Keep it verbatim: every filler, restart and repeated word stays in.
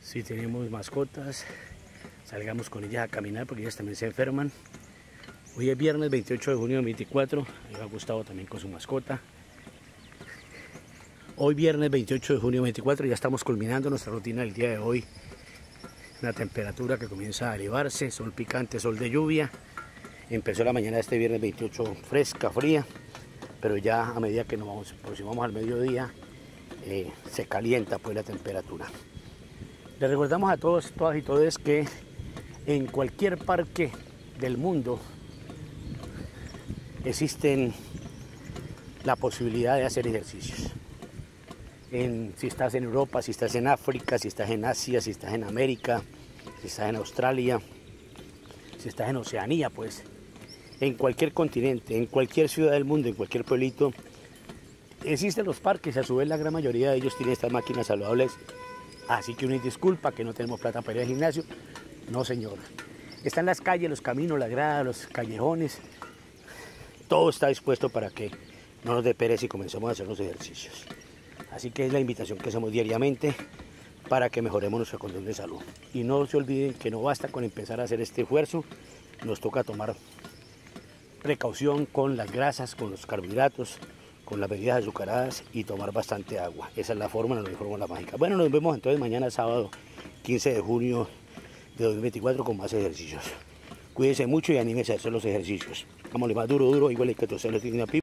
Si tenemos mascotas, salgamos con ellas a caminar porque ellas también se enferman. Hoy es viernes veintiocho de junio de veinticuatro, ahí va Gustavo también con su mascota. Hoy viernes veintiocho de junio de veinticuatro ya estamos culminando nuestra rutina del día de hoy. Una temperatura que comienza a elevarse, sol picante, sol de lluvia. Empezó la mañana de este viernes veintiocho fresca, fría, pero ya a medida que nos aproximamos al mediodía eh, se calienta pues la temperatura. Les recordamos a todos, todas y todos que en cualquier parque del mundo existen la posibilidad de hacer ejercicios. En, si estás en Europa, si estás en África, si estás en Asia, si estás en América, si estás en Australia, si estás en Oceanía, pues en cualquier continente, en cualquier ciudad del mundo, en cualquier pueblito, existen los parques. A su vez la gran mayoría de ellos tienen estas máquinas saludables. Así que una disculpa que no tenemos plata para ir al gimnasio. No, señor. Están las calles, los caminos, las gradas, los callejones. Todo está dispuesto para que no nos dé pereza y comencemos a hacer los ejercicios. Así que es la invitación que hacemos diariamente para que mejoremos nuestra condición de salud. Y no se olviden que no basta con empezar a hacer este esfuerzo. Nos toca tomar precaución con las grasas, con los carbohidratos, con las bebidas azucaradas y tomar bastante agua. Esa es la fórmula, no hay fórmula mágica. Bueno, nos vemos entonces mañana sábado quince de junio de dos mil veinticuatro con más ejercicios. Cuídense mucho y anímense a hacer los ejercicios. Vámonos más duro, duro, igual que todos se les tiene una pipa.